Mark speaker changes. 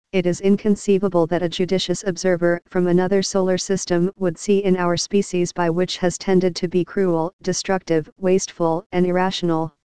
Speaker 1: it is inconceivable that a judicious observer from another solar system would see in our species by which has tended to be cruel, destructive, wasteful, and irrational,